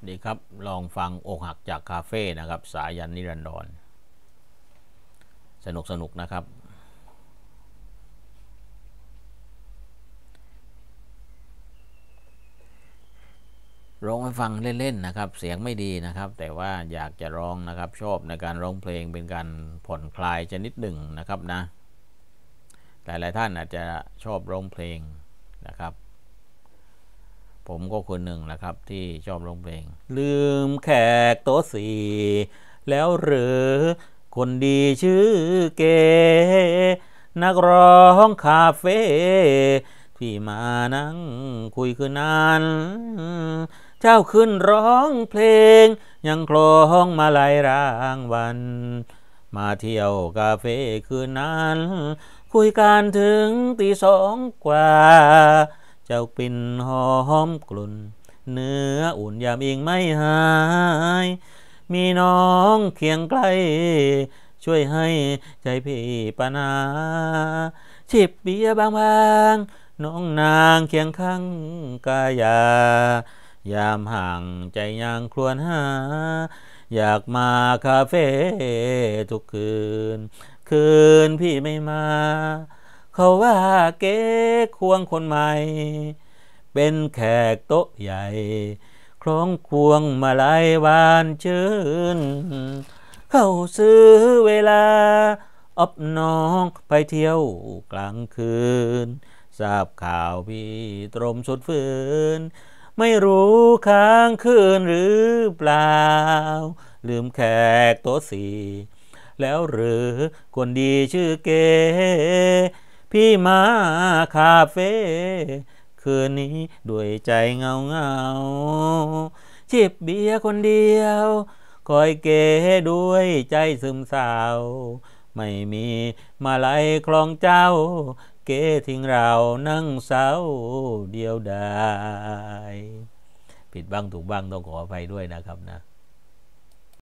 ดีครับลองฟังอกหักจากคาเฟ่นะครับสายันนิรันดรสนุกนะครับร้องให้ฟังเล่นๆนะครับเสียงไม่ดีนะครับแต่ว่าอยากจะร้องนะครับชอบในการร้องเพลงเป็นการผ่อนคลายชนิดหนึ่งนะครับนะหลายๆท่านอาจจะชอบร้องเพลงนะครับผมก็คนหนึ่งนะครับที่ชอบร้องเพลงลืมแขกโต๊ะสี่แล้วหรือคนดีชื่อเกนักร้องคาเฟ่ที่มานั่งคุยคืนนั้นเจ้าขึ้นร้องเพลงยังคล้องมาลายรางวันมาเที่ยวคาเฟ่คืนนั้นคุยกันถึงตีสองกว่าเจ้ากลิ่นหอมกลุ่นเนื้ออุ่นยามอิงไม่หายมีน้องเคียงใกล้ช่วยให้ใจพี่ปนาชิบเบียบางน้องนางเคียงข้างกายายามห่างใจยังครวญหาอยากมาคาเฟ่ทุกคืนพี่ไม่มาเขาว่าเก๊ควงคนใหม่เป็นแขกโต๊ะใหญ่คล้องควงมาลายวานชื่นเข้าซื้อเวลาอบน้องไปเที่ยวกลางคืนทราบข่าวพี่ตรมสุดฝืนไม่รู้ค้างคืนหรือเปล่าลืมแขกโต๊ะสี่แล้วหรือคนดีชื่อเก๋พี่มาคาเฟ่คืนนี้ด้วยใจเงาจิบเบียร์คนเดียวคอยเก๋ด้วยใจซึมเศร้าไม่มีมาลัยคลองเจ้าเก๋ทิ้งเรานั่งเศร้าเดียวดายผิดบ้างถูกบ้างต้องขออภัยด้วยนะครับนะ